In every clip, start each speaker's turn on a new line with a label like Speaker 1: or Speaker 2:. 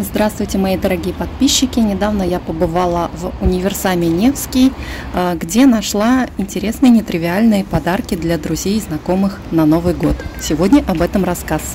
Speaker 1: Здравствуйте, мои дорогие подписчики! Недавно я побывала в универсаме Невский, где нашла интересные нетривиальные подарки для друзей и знакомых на Новый год. Сегодня об этом рассказ.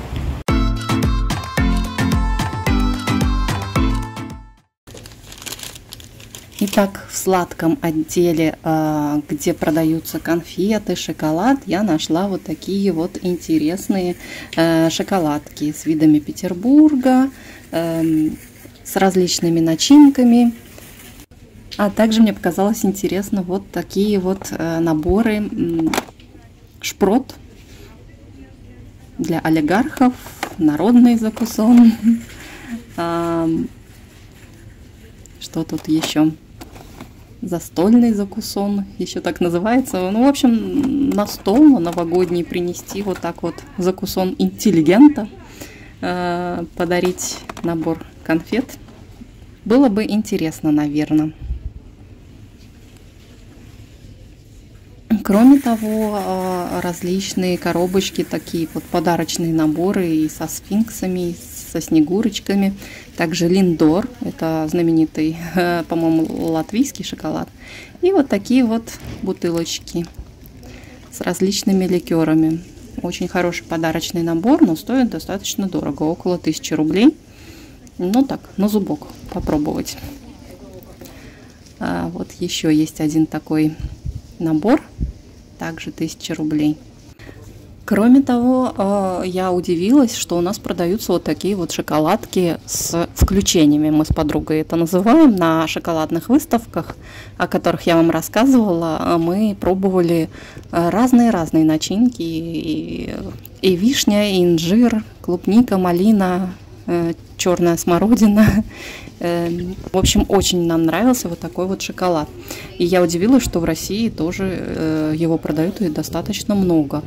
Speaker 1: Итак, в сладком отделе, где продаются конфеты, шоколад, я нашла вот такие вот интересные шоколадки с видами Петербурга, с различными начинками. А также мне показалось интересно вот такие вот наборы шпрот для олигархов, народный закусон. Что тут еще? Застольный закусон, еще так называется. Ну, в общем, на стол на новогодний принести вот так вот закусон интеллигента, подарить набор конфет. Было бы интересно, наверное. Кроме того, различные коробочки, такие вот подарочные наборы и со сфинксами, и со снегурочками. Также Линдор, это знаменитый, по-моему, латвийский шоколад. И вот такие вот бутылочки с различными ликерами. Очень хороший подарочный набор, но стоит достаточно дорого, около 1000 рублей. Ну так, на зубок попробовать. Вот еще есть один такой набор, также 1000 рублей. Кроме того, я удивилась, что у нас продаются вот такие вот шоколадки с включениями. Мы с подругой это называем. На шоколадных выставках, о которых я вам рассказывала, мы пробовали разные начинки. И вишня, и инжир, клубника, малина, черная смородина. В общем, очень нам нравился вот такой вот шоколад. И я удивилась, что в России тоже его продают и достаточно много.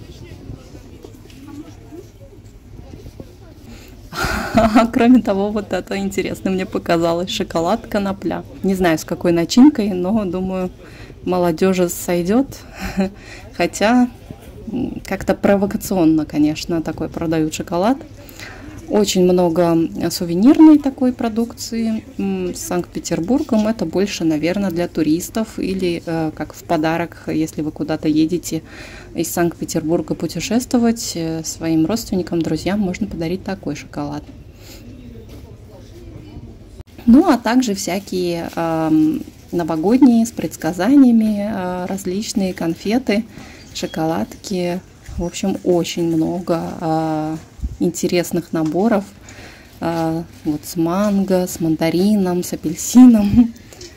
Speaker 1: Кроме того, вот это интересно мне показалось. Шоколад конопля. Не знаю, с какой начинкой, но, думаю, молодежи сойдет. Хотя, как-то провокационно, конечно, такой продают шоколад. Очень много сувенирной такой продукции с Санкт-Петербургом. Это больше, наверное, для туристов или как в подарок, если вы куда-то едете из Санкт-Петербурга путешествовать, своим родственникам, друзьям можно подарить такой шоколад. Ну, а также всякие новогодние с предсказаниями, различные конфеты, шоколадки. В общем, очень много интересных наборов. Вот с манго, с мандарином, с апельсином.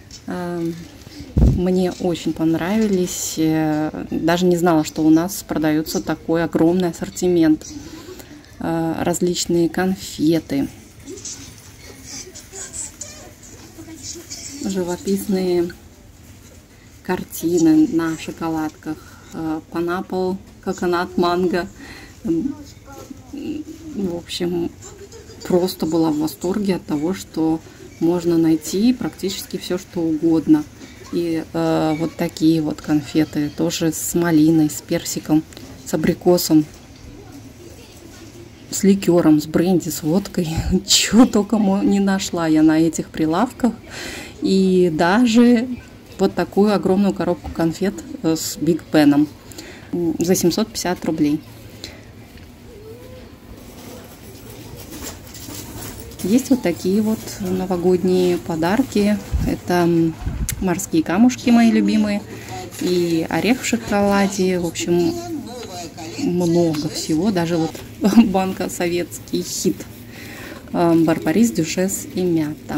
Speaker 1: Мне очень понравились. Даже не знала, что у нас продается такой огромный ассортимент. Различные конфеты. Живописные картины на шоколадках. Панапл, коконат, манго. В общем, просто была в восторге от того, что можно найти практически все, что угодно. И вот такие вот конфеты, тоже с малиной, с персиком, с абрикосом, с ликером, с бренди, с водкой. Чего только не нашла я на этих прилавках. И даже вот такую огромную коробку конфет с Биг Беном за 750 рублей. Есть вот такие вот новогодние подарки. Это морские камушки мои любимые. И орех в шоколаде. В общем, много всего. Даже вот банка советский хит. Барбарис, дюшес и мята.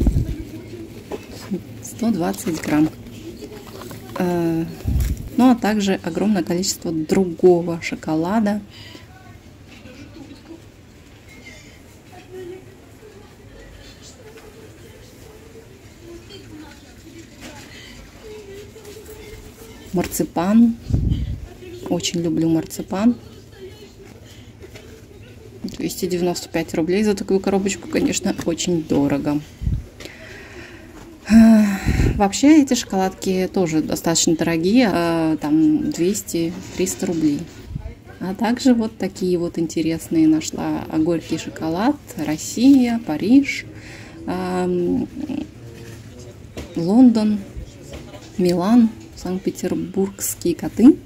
Speaker 1: 120 грамм. Ну, а также огромное количество другого шоколада. Марципан. Очень люблю марципан. 295 рублей за такую коробочку, конечно, очень дорого. Вообще эти шоколадки тоже достаточно дорогие, там 200-300 рублей. А также вот такие вот интересные нашла: горький шоколад, Россия, Париж, Лондон, Милан, санкт-петербургские коты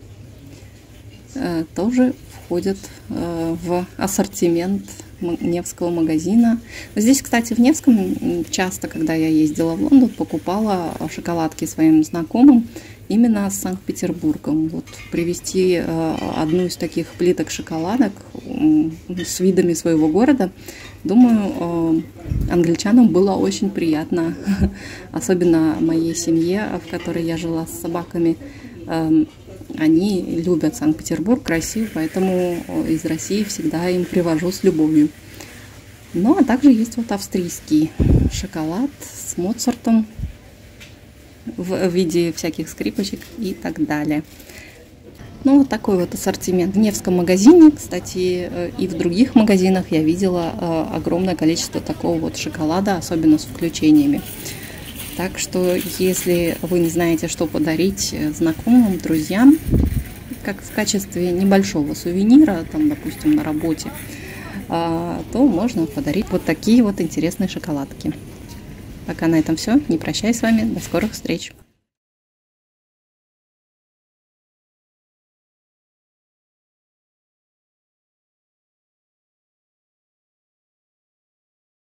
Speaker 1: тоже входят в ассортимент Невского магазина. Здесь, кстати, в Невском часто, когда я ездила в Лондон, покупала шоколадки своим знакомым именно с Санкт-Петербургом. Вот привезти одну из таких плиток шоколадок с видами своего города, думаю, англичанам было очень приятно, особенно моей семье, в которой я жила с собаками. Они любят Санкт-Петербург, Россию, поэтому из России всегда им привожу с любовью. Ну, а также есть вот австрийский шоколад с Моцартом в виде всяких скрипочек и так далее. Ну, вот такой вот ассортимент в Невском магазине. Кстати, и в других магазинах я видела огромное количество такого вот шоколада, особенно с включениями. Так что, если вы не знаете, что подарить знакомым, друзьям, как в качестве небольшого сувенира, там, допустим, на работе, то можно подарить вот такие вот интересные шоколадки. Пока на этом все. Не прощаюсь с вами. До скорых встреч.